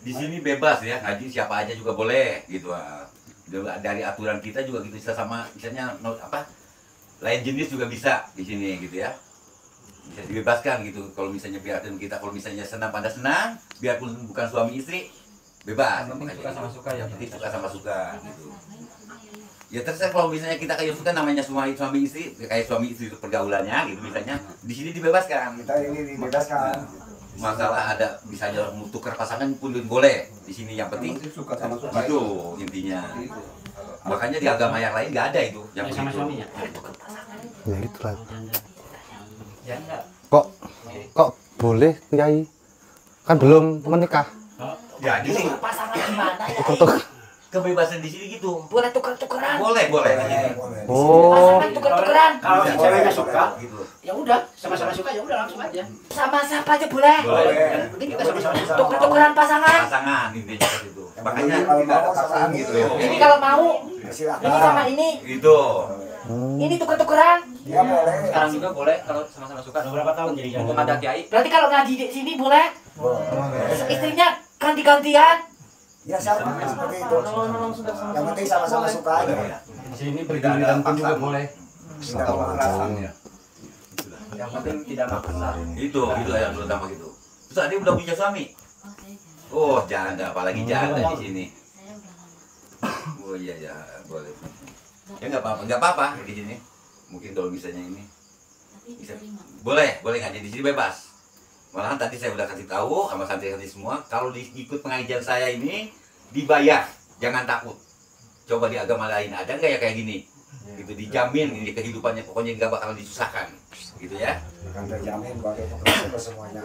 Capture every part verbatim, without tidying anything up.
Di sini bebas ya, ngaji siapa aja juga boleh gitu. Dari aturan kita juga gitu, bisa sama misalnya apa lain jenis juga bisa di sini gitu ya, bisa dibebaskan gitu. Kalau misalnya biarkan kita, kalau misalnya senang pada senang, biarpun bukan suami istri bebas. Yang penting suka sama suka ya. Yang penting suka sama suka gitu. Ya terserah, kalau misalnya kita kayak suka namanya suami suami istri, kayak suami istri itu pergaulannya gitu misalnya, di sini dibebaskan. Kita ini dibebaskan. Masalah ada misalnya tukar pasangan pun boleh di sini, yang penting suka sama suka itu intinya. Makanya di agama yang lain nggak ada itu yang sama begitu. suaminya. Ya gitu lah. Ya enggak. Kok kok boleh Kiai? Kan belum menikah. Ya di sini Pasangan gimana ya? Tuh. kebebasan di sini gitu. Boleh tuker-tukeran. Boleh boleh. Oh. Pasangan tuker-tukeran. Kalau si ceweknya suka, Gitu. ya udah sama-sama suka ya udah langsung aja. Sama siapa aja boleh. Boleh. Yang penting kita sama-sama suka. Tuker-tukeran pasangan. Pasangan intinya ke situ. Makanya kalau tidak ada mau pasangan sama gitu. gitu. Ini kalau mau, Silakan. ini sama ini. itu. Ini tuker-tukeran. Ya boleh. Sekarang juga boleh kalau sama-sama suka. Berapa tahun jadi jangan ada kiai? Berarti kalau ngaji di sini boleh. Istrinya ganti-gantian. Ya sama seperti itu. Yang penting sama-sama suka aja. Di sini bergiliran pun juga boleh. Tidak memaksa. Yang penting tidak maksa. Itu itu yang terutama gitu. Terus ada udah punya suami? Oh janda, apalagi janda di sini. Oh iya ya boleh. Ya nggak apa-apa, nggak apa-apa di sini. Mungkin kalau misalnya ini bisa, boleh, boleh ngaji di sini bebas. Malahan tadi saya udah kasih tahu sama santri-santri semua, kalau diikut pengajian saya ini dibayar, jangan takut. Coba di agama lain ada nggak ya kayak gini? Gitu dijamin ini kehidupannya, pokoknya nggak bakal disusahkan, gitu ya. Kan terjamin pakai pekerjaan ke semuanya.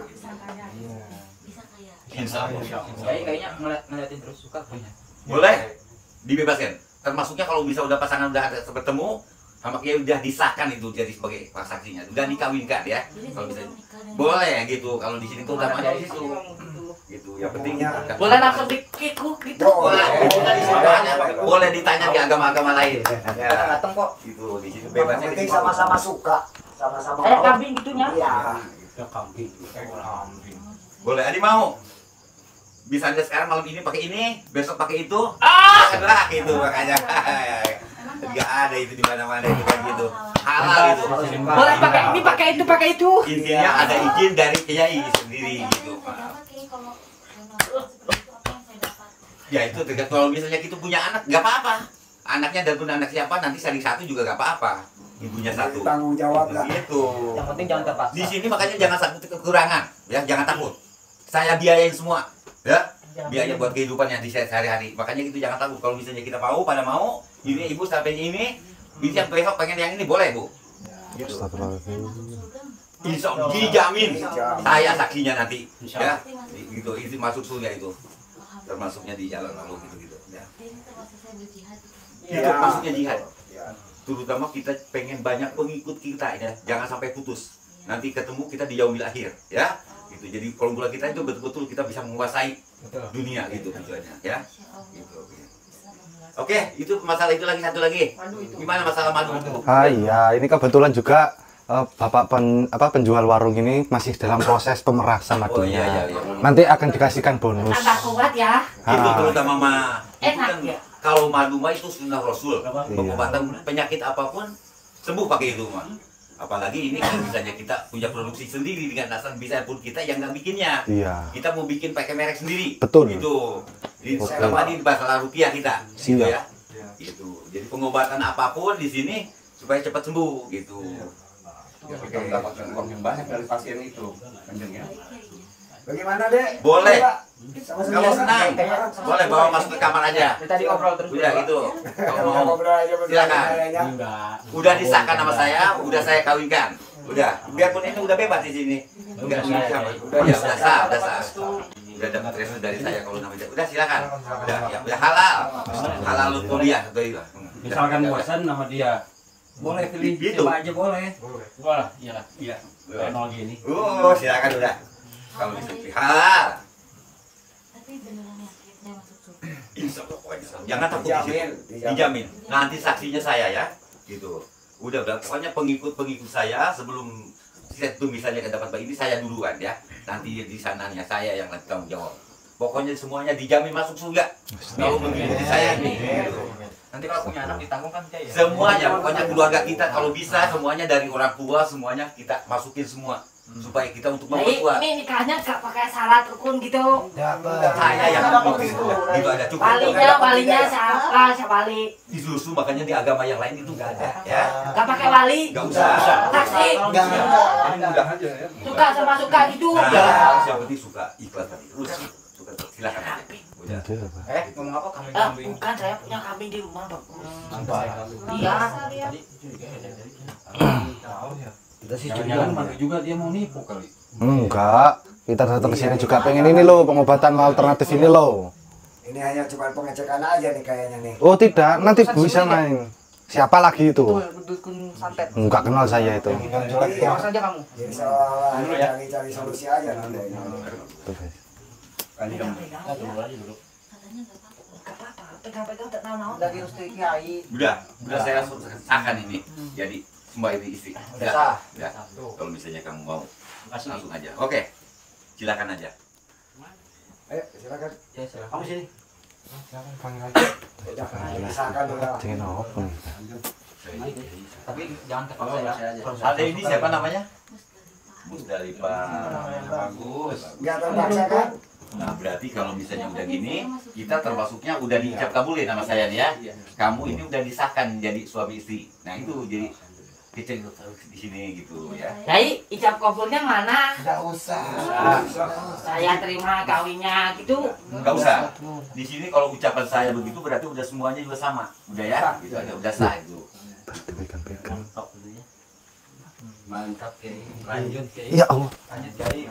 Insya Allah. Kiai kayaknya ngeliat ngeliatin terus suka punya. Boleh dibebaskan. Termasuknya kalau bisa udah pasangan udah ada bertemu sama kiai udah disahkan itu jadi sebagai saksinya, udah dikawinkan ya. Kalau bisa boleh gitu. Kalau di sini tuh utamanya di situ. Gitu. Yang penting Boleh langsung dikiku gitu. boleh, ditanya, boleh ditanya di agama-agama lain. Ya, Datang kok. gitu di sini Yang bebasnya penting di situ. sama-sama suka, sama-sama Kayak mau. kambing gitunya. Iya. Ya kambing. Boleh, Adi mau. Bisa aja sekarang malam ini pakai ini, besok pakai itu. Ah, lah gitu makanya. Enggak ada itu di mana-mana itu kan gitu. Halal itu. Boleh pakai ini, pakai itu, pakai itu. Intinya ada izin dari kiai sendiri gitu. Ya itu tergantung, kalau misalnya kita punya anak nggak apa-apa. Anaknya dan pun anak siapa nanti saling satu juga nggak apa-apa. Ibunya satu. Tanggung jawab lah. Gitu. Yang penting jangan terpaksa. Di sini makanya jangan sampai kekurangan, ya jangan takut. Saya biayain semua, ya. Biaya buat kehidupan yang di sehari-hari. Makanya gitu jangan takut. Kalau misalnya kita mau, pada mau, ini ibu sampai ini, bisa besok pengen yang ini boleh bu. Gitu. Insya Allah dijamin. Saya saksinya nanti, ya. Gitu, itu masuk surga itu. Termasuknya di jalan lalu gitu-gitu. Ya. Itu maksudnya jihad. Terutama kita pengen banyak pengikut kita ya, jangan sampai putus. Nanti ketemu kita di yaumil akhir, ya. Gitu. Jadi formula kita itu betul-betul kita bisa menguasai dunia gitu tujuannya, ya. Gitu. Oke, itu masalah itu lagi satu lagi. Gimana masalah madu? Ah iya, ini kebetulan juga eh, Bapak pen, apa penjual warung ini masih dalam proses pemerasan Oh iya, madunya. iya, iya. Nanti akan dikasihkan bonus. Tambah kuat ya. Itu Ah. terutama mah. Itu Enak kan ya. kalau madu mah itu sunnah Rasul. Pengobatan penyakit apapun sembuh pakai itu mah. Apalagi ini kalau misalnya kita punya produksi sendiri dengan dasar bisa pun kita yang nggak bikinnya. Iya. Kita mau bikin pakai merek sendiri. Betul. Itu. Di Oke. sama di masalah rupiah kita. Gitu Siap. ya. Itu. Jadi pengobatan apapun di sini supaya cepat sembuh gitu. Ya, kita mendapatkan uang yang banyak dari pasien itu, kanjeng ya. Bagaimana dek? Boleh. Sama-sama Kalau senang, boleh bawa masuk ke kamar aja. Dari tadi ngobrol terus. Udah gitu. Kalau mau Ngobrol aja berdua silakan. kayaknya. Enggak. Udah disahkan sama saya, udah saya kawinkan. Udah, biarpun ini udah bebas di sini. Enggak Udah, siapa. udah, Udah, udah sah, udah sah. Udah dapat restu dari saya kalau namanya. Udah silakan. Udah, ya, udah halal. Halal kuliah atau itu. Misalkan bosan sama dia, boleh pilih Gitu. siapa aja boleh. Wah, iya, iya. Teknologi ini. Oh, silakan udah. Kalau bisa pilih halal. Insya Allah, pokoknya. Jangan takut di Dijamin, situ. dijamin. Dijamin. Nanti saksinya saya ya. Gitu. Udah, udah. Pokoknya pengikut-pengikut saya sebelum itu misalnya dapat bayi ini saya duluan ya. Nanti di sananya saya yang nanti tanggung jawab. Pokoknya semuanya dijamin masuk surga. Kalau mengikuti saya nih. Nanti kalau punya anak ditanggung kan ya. Semuanya, pokoknya keluarga kita kalau bisa semuanya dari orang tua semuanya kita masukin semua supaya kita untuk Nah, memperkuat. ini nikahnya gak pakai syarat rukun gitu. Saya yang ngomong itu, itu ada cukup. Walinya, walinya siapa? Siapa wali? Di susu makanya di agama yang lain itu nggak ada, ya. Gak pakai wali? Nggak usah. Taksi? Ini mudah aja ya. Suka sama suka gitu. Nah, yang penting suka ikhlas tadi. Terus suka silakan aja. Udah. Eh, ngomong apa kambing Eh, kambing? bukan, saya punya kambing di rumah, Bang. Mantap. Iya. Kita sih jangan mantu juga dia mau nipu kali. Enggak, kita datang ke sini juga pengen ini loh, pengobatan alternatif ini loh. Ini hanya cuma pengecekan aja nih kayaknya nih. Oh tidak, nanti bisa main. Siapa lagi itu? Dukun santet. Enggak kenal saya itu. Iya. Mas aja kamu. Jadi seolah cari-cari solusi aja nanti. Tuh, guys. Nah, tunggu aja dulu. Gak apa-apa, pegang-pegang tak naon. Dari Ustaz Kiai. Udah, udah saya langsung sahkan ini. Jadi semua ini istri. Udah sah. Udah. Kalau misalnya kamu mau langsung aja. Oke. Silakan aja. Ayo silakan. Ya, silakan. Kamu sini. Udah, silakan dulu. Jangan open. Tapi jangan terpaksa ya. Saya aja. Ada ini siapa namanya? Musdalifah. Bagus. Enggak terpaksa kan? Nah, berarti kalau misalnya udah gini, kita termasuknya udah diicap kabulin sama saya nih ya. Kamu ini udah disahkan jadi suami istri. Nah, itu jadi kita itu di sini gitu ya. Yai, ijab kabulnya mana? Enggak usah. Saya terima kawinnya gitu. Enggak usah. Di sini kalau ucapan saya begitu berarti udah semuanya juga sama. Udah ya? Gitu aja, udah sah itu. Pegang-pegang. Mantap, Kiai. Lanjut, Kiai. Ya Allah. Lanjut, Kiai.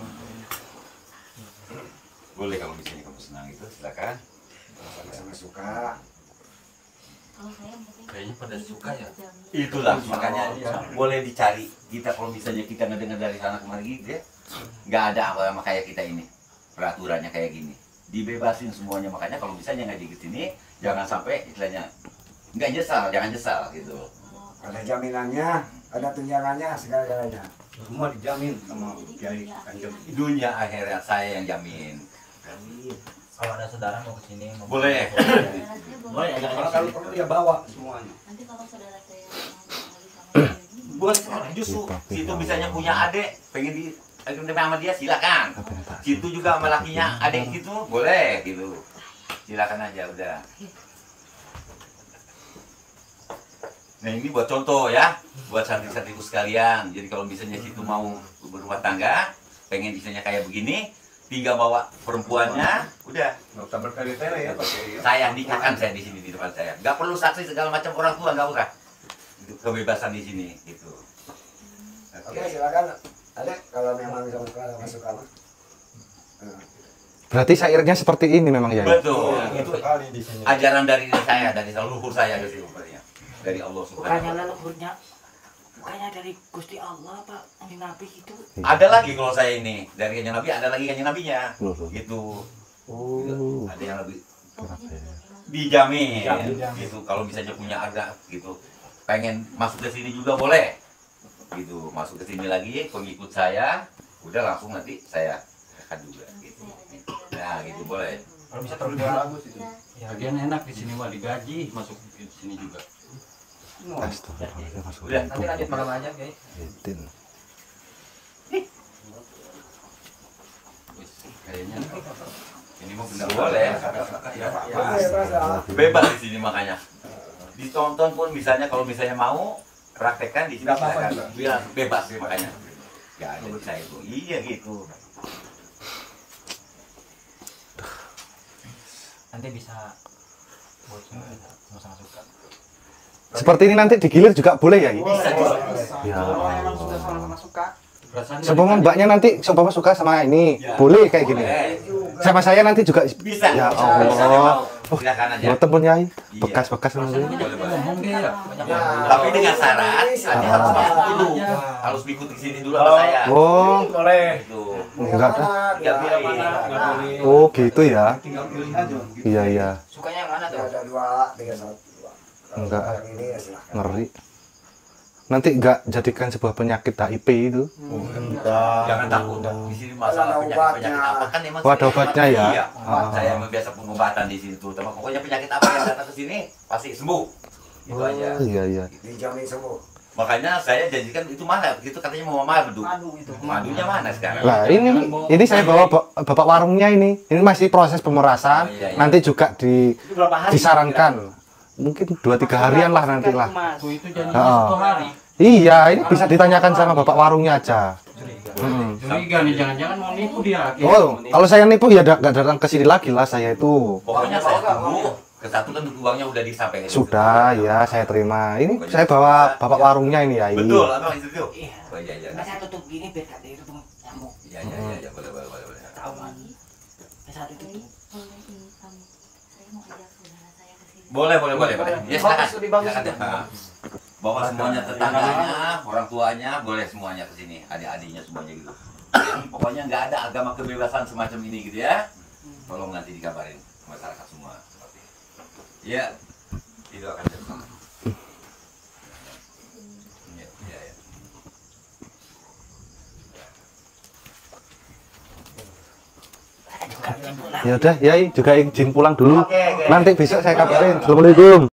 Boleh kalau misalnya kamu senang itu, silakan. Sama-sama suka. Kayaknya pada suka ya. Itulah makanya boleh dicari. Kita kalau misalnya kita ngedengar dari sana kemari gitu ya, nggak ada apa sama kayak kita ini. Peraturannya kayak gini. Dibebasin semuanya, makanya kalau misalnya ngaji ke sini jangan sampai istilahnya nggak nyesal, jangan nyesal gitu. Ada jaminannya, ada tunjangannya, segala-galanya. Semua dijamin sama Kiai Kanjeng. Dunia akhirat saya yang jamin. Kalau ada saudara mau ke sini, mau Boleh. Boleh ya. Kalau kalau perlu ya bawa semuanya. Nanti kalau saudara saya mau Bukan justru situ misalnya punya adik pengen di sama dia silakan. Situ juga sama lakinya adik gitu boleh gitu. Silakan aja udah. Nah ini buat contoh ya, buat santri-santriku sekalian. Jadi kalau misalnya situ mau berumah tangga, pengen misalnya kayak begini, tinggal bawa perempuannya, udah. Nggak usah bertele-tele ya Pak Kiai. Saya nikahkan saya di sini di depan saya. Nggak perlu saksi segala macam orang tua nggak usah. Itu kebebasan di sini gitu. Oke, silakan. Ada kalau memang bisa suka sama suka mah. Berarti syairnya seperti ini memang ya. Betul. Itu ajaran dari saya, dari leluhur saya gitu sebenarnya. Dari Allah Subhanahu wa Bukannya taala. leluhurnya, bukannya dari Gusti Allah, Pak, dari Nabi gitu. Ada lagi kalau saya ini dari kanjeng Nabi, ada lagi kanjeng Nabinya. Loh, loh. Gitu. Oh. Ada yang lebih Kenapa ya? dijamin gitu. Kalau misalnya punya harga gitu, pengen masuk ke sini juga boleh. Gitu, masuk ke sini lagi pengikut saya, udah langsung nanti saya akan juga gitu. Nah, gitu boleh. Kalau bisa terus bagus itu. Bagian enak di sini wah digaji masuk di sini juga. Astagfirullahaladzim, masuk Udah, Nanti lanjut malam aja, Kiai. Edin. Wis, kayaknya Ini mau benar boleh. Ya, Bebas. bebas di sini makanya. Ditonton pun misalnya kalau misalnya mau praktekkan di sini Nggak apa-apa silakan. juga. Biar bebas makanya. Ya ada di saya itu. Iya gitu. Nanti bisa buat sama-sama suka. Seperti ini nanti digilir juga boleh ya? Bisa juga. Ya. Kalau memang sudah sama-sama suka, perasaan Seumpama mbaknya nanti seumpama suka sama ini, Ya. boleh kayak gini. Boleh. Sama saya nanti juga Bisa. Ya Misalnya Allah. mau, silakan aja. Buat temen Yai. Iya. Bekas-bekas nanti. Boleh, boleh. ngomong dia ya. banyak Ya. orang. Tapi dengan syarat, Anda harus masuk dulu. Harus ikut di sini dulu sama saya. Oh, Boleh. Gitu. enggak dah. Tinggal pilih. Nggak boleh. Oh, gitu ya. Tinggal pilih aja. gitu. Iya, iya. Sukanya yang mana tuh? Ada dua, tiga, satu, dua. Kalau Enggak. yang ini ya silakan. Ngeri. nanti nggak jadikan sebuah penyakit H I V itu. Jangan takut, di sini masalah Ada penyakit penyakit obatnya. apa kan emang Oh, ada saya- obatnya ya? Iya, Ah. saya emang biasa pengobatan di sini tuh. Pokoknya penyakit apa yang datang ke sini pasti sembuh. Itu aja. Oh, iya iya. Dijamin sembuh. Makanya saya janjikan itu mana? Begitu katanya mau madu. Aduh itu. Madunya mana sekarang? Lah ini ini saya bawa ba- bapak warungnya ini. Ini masih proses pemerasan. Oh, iya, iya. Nanti juga di Itu berapa hari? disarankan mungkin dua tiga harian lah nanti lah. Tuh itu janji Ah. satu hari. Iya, ini bisa ditanyakan sama bapak warungnya aja. Hmm. Curiga nih, jangan-jangan mau nipu dia. Oh, kalau saya nipu ya da- nggak datang ke sini lagi lah saya itu. Pokoknya saya tunggu. Ke satu kan uangnya udah disampaikan. Sudah, ya saya terima. Ini saya bawa bapak warungnya ini ya. Betul, abang itu tuh. Iya. Oh iya iya. Nah, saya tutup gini biar gak itu nyamuk. Iya iya iya iya, boleh boleh boleh. boleh. Tahu kan? Saya tutup. Boleh ini kamu. Saya mau ajak saudara saya ke sini. Boleh boleh boleh boleh. Ya silakan. Bagus, lebih bagus Silakan. itu. Nah, bawa semuanya tetangganya, orang tuanya, boleh semuanya ke sini, adik-adiknya semuanya gitu. Pokoknya nggak ada agama kebebasan semacam ini gitu ya. Tolong nanti dikabarin masyarakat semua. Ya, itu akan terjadi. Ya, ya, ya. Ya udah, Yai juga izin pulang dulu. Oke, oke. Nanti besok saya kabarin. Assalamualaikum.